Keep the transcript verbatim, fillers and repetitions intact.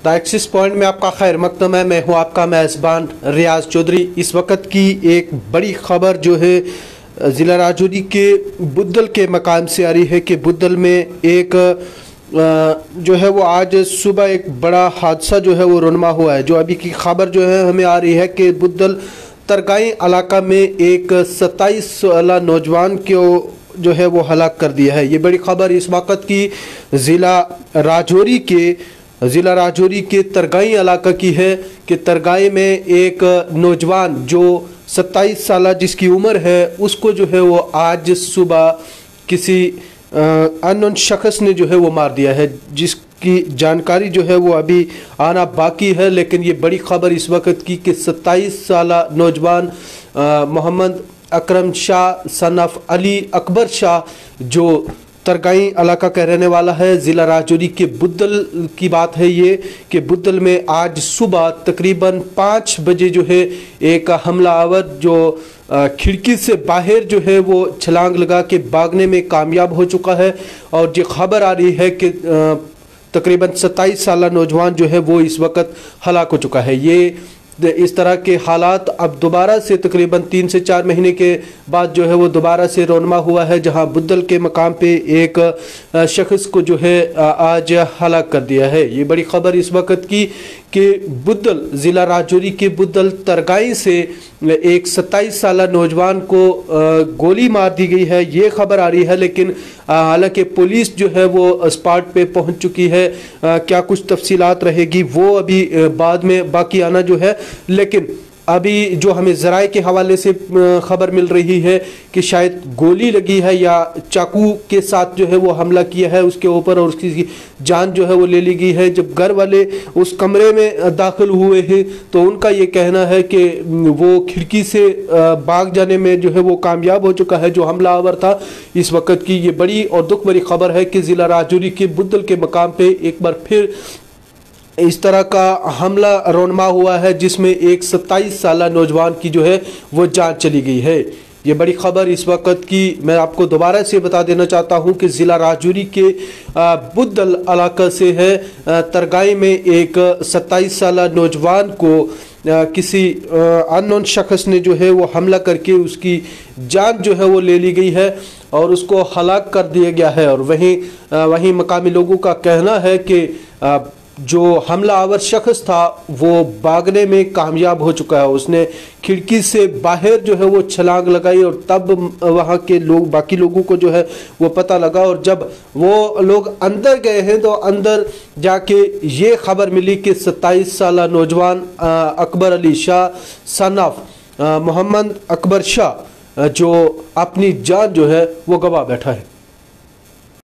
The axis point में आपका खैर मकदम है। मैं हूं आपका मेज़बान रियाज चौधरी। इस वक्त की एक बड़ी खबर जो है ज़िला राजौरी के बुद्धल के मकाम से आ रही है कि बुद्धल में एक जो है वो आज सुबह एक बड़ा हादसा जो है वो रुनमा हुआ है। जो अभी की खबर जो है हमें आ रही है कि बुद्धल तरगाई इलाका में एक सत्ताईस साला नौजवान को जो है वो हलाक कर दिया है। ये बड़ी खबर इस वक्त की ज़िला राजौरी के ज़िला राजौरी के तरगाई इलाका की है कि तरगाई में एक नौजवान जो सत्ताईस साल जिसकी उम्र है उसको जो है वो आज सुबह किसी अननोन शख्स ने जो है वो मार दिया है, जिसकी जानकारी जो है वो अभी आना बाकी है। लेकिन ये बड़ी खबर इस वक्त की कि सत्ताईस साल नौजवान मोहम्मद अकरम शाह सन ऑफ अली अकबर शाह जो तरगाई इलाका का रहने वाला है, ज़िला राजौरी के बुद्धल की बात है ये कि बुद्धल में आज सुबह तकरीबन पाँच बजे जो है एक हमलावर जो खिड़की से बाहर जो है वो छलांग लगा के भागने में कामयाब हो चुका है। और ये खबर आ रही है कि तकरीबन सत्ताईस साल नौजवान जो है वो इस वक्त हलाक हो चुका है। ये इस तरह के हालात अब दोबारा से तकरीबन तीन से चार महीने के बाद जो है वो दोबारा से रौनमा हुआ है, जहां बुद्धल के मकाम पे एक शख्स को जो है आज हलाक कर दिया है। ये बड़ी खबर इस वक्त की कि बुद्धल ज़िला राजौरी के बुद्धल तरगाई से एक सत्ताईस साल नौजवान को गोली मार दी गई है, ये खबर आ रही है। लेकिन हालांकि पुलिस जो है वो स्पॉट पे पहुंच चुकी है, क्या कुछ तफसीलात रहेगी वो अभी बाद में बाकी आना जो है। लेकिन अभी जो हमें ज़राए के हवाले से ख़बर मिल रही है कि शायद गोली लगी है या चाकू के साथ जो है वो हमला किया है उसके ऊपर और उसकी जान जो है वो ले ली गई है। जब घर वाले उस कमरे में दाखिल हुए हैं तो उनका ये कहना है कि वो खिड़की से भाग जाने में जो है वो कामयाब हो चुका है जो हमलावर था। इस वक्त की ये बड़ी और दुख भरी खबर है कि ज़िला राजौरी के बुद्धल के मकाम पे एक बार फिर इस तरह का हमला रौनमा हुआ है जिसमें एक सत्ताईस साल नौजवान की जो है वो जान चली गई है। ये बड़ी खबर इस वक्त की मैं आपको दोबारा से बता देना चाहता हूं कि ज़िला राजौरी के बुद्धल इलाका से है। तरगाई में एक सत्ताईस साल नौजवान को किसी अननोन शख्स ने जो है वो हमला करके उसकी जान जो है वो ले ली गई है और उसको हलाक कर दिया गया है। और वहीं वहीं मकामी लोगों का कहना है कि जो हमलावर शख्स था वो भागने में कामयाब हो चुका है। उसने खिड़की से बाहर जो है वो छलांग लगाई और तब वहाँ के लोग बाकी लोगों को जो है वो पता लगा। और जब वो लोग अंदर गए हैं तो अंदर जाके ये खबर मिली कि सत्ताईस साल नौजवान अकबर अली शाह सन ऑफ मोहम्मद अकबर शाह जो अपनी जान जो है वो गंवा बैठा है।